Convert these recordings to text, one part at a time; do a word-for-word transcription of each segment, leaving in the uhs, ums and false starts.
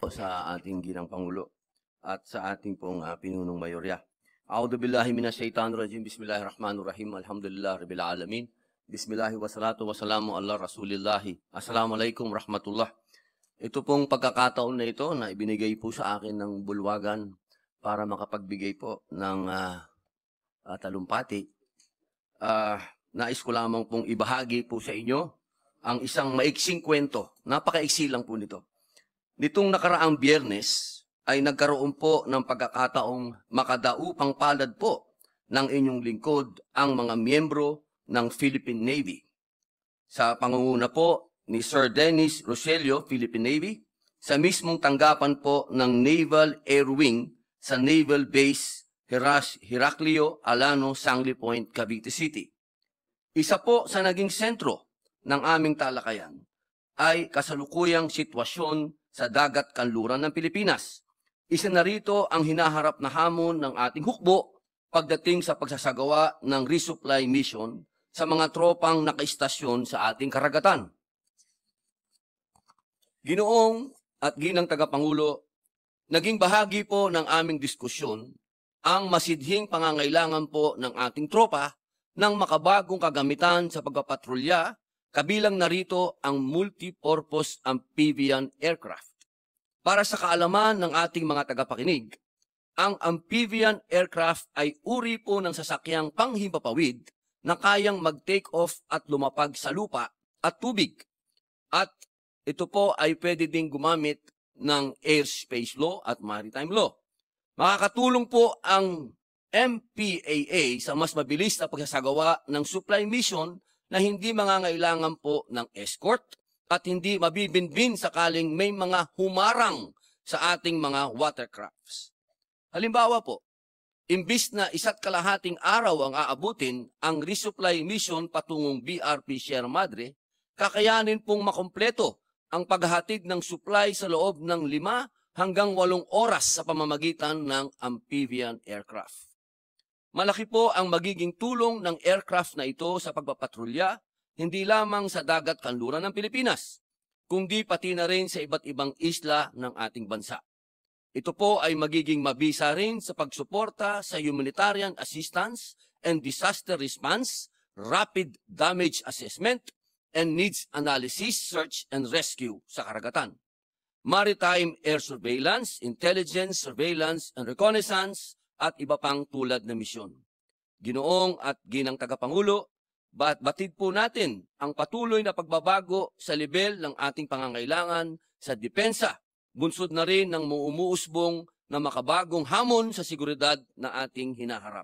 sa ating ginang Pangulo at sa ating pong uh, pinunong mayorya. A'udhu billahi minash shaitanir rajim. Bismillahirrahmanirrahim. Alhamdulillah rabbil alamin. Bismillahi wassalatu wassalamu ala rasulillahi. Assalamualaikum rahmatullah. Ito pong pagkakataon na ito na ibinigay po sa akin ng bulwagan para makapagbigay po ng uh, uh, talumpati. Uh, nais ko lamang pong ibahagi po sa inyo ang isang maiksing kwento. Napakaiksi lang po nito. Nitong nakaraang Biyernes ay nagkaroon po ng pagkakataong makadaupang palad po ng inyong lingkod ang mga miyembro ng Philippine Navy. Sa pangunguna po ni Sir Dennis Roselio, Philippine Navy, sa mismong tanggapan po ng Naval Air Wing sa Naval Base Hiras, Heraclio Alano, Sangley Point, Cavite City. Isa po sa naging sentro ng aming talakayan ay kasalukuyang sitwasyon sa dagat kanluran ng Pilipinas. Isa na rito ang hinaharap na hamon ng ating hukbo pagdating sa pagsasagawa ng resupply mission sa mga tropang nakaistasyon sa ating karagatan. Ginoong at ginang tagapangulo, naging bahagi po ng aming diskusyon ang masidhing pangangailangan po ng ating tropa ng makabagong kagamitan sa pagpapatrolya, kabilang narito ang multi-purpose amphibian aircraft. Para sa kaalaman ng ating mga tagapakinig, ang amphibian aircraft ay uri po ng sasakyang panghimpapawid na kayang mag-take off at lumapag sa lupa at tubig. At ito po ay pwede ding gumamit ng airspace law at maritime law. Makakatulong po ang M P A A sa mas mabilis na pagsasagawa ng supply mission na hindi mangangailangan po ng escort at hindi mabibinbin sakaling may mga humarang sa ating mga watercrafts. Halimbawa po, imbis na isa't kalahating araw ang aabutin ang resupply mission patungong B R P Sierra Madre, kakayanin pong makompleto ang paghahatid ng supply sa loob ng lima hanggang walong oras sa pamamagitan ng amphibian aircraft. Malaki po ang magiging tulong ng aircraft na ito sa pagpapatrolya, hindi lamang sa dagat kanluran ng Pilipinas, kundi pati na rin sa iba't ibang isla ng ating bansa. Ito po ay magiging mabisa rin sa pagsuporta sa humanitarian assistance and disaster response, rapid damage assessment, and needs analysis, search and rescue sa karagatan. Maritime air surveillance, intelligence, surveillance, and reconnaissance, at iba pang tulad na misyon. Ginoong at ginang tagapangulo, Bat batid po natin ang patuloy na pagbabago sa level ng ating pangangailangan sa depensa, bunsod na rin ng umuusbong na makabagong hamon sa seguridad na ating hinaharap.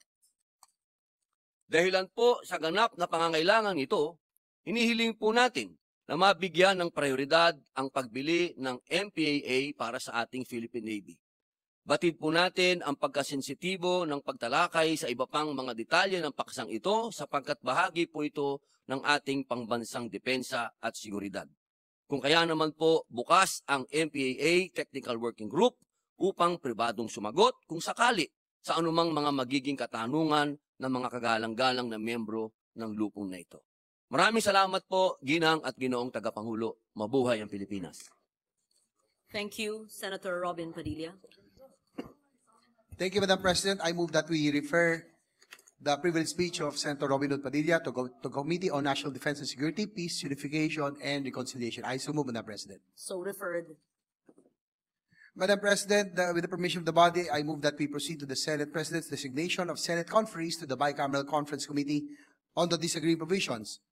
Dahilan po sa ganap na pangangailangan ito, hinihiling po natin na mabigyan ng prioridad ang pagbili ng M P A A para sa ating Philippine Navy. Batid po natin ang pagkasensitibo ng pagtalakay sa iba pang mga detalye ng paksang ito sapagkat bahagi po ito ng ating pangbansang depensa at seguridad. Kung kaya naman po bukas ang M P A A Technical Working Group upang pribadong sumagot kung sakali sa anumang mga magiging katanungan ng mga kagalang-galang na miyembro ng lupong na ito. Maraming salamat po, ginang at ginoong tagapangulo. Mabuhay ang Pilipinas. Thank you, Senator Robin Padilla. Thank you, Madam President. I move that we refer the privilege speech of Senator Robin Hood Padilla to go to Committee on National Defense and Security, Peace, Unification, and Reconciliation. I so move, Madam President. So referred. Madam President, the, with the permission of the body, I move that we proceed to the Senate President's designation of Senate conferees to the Bicameral Conference Committee on the disagreed provisions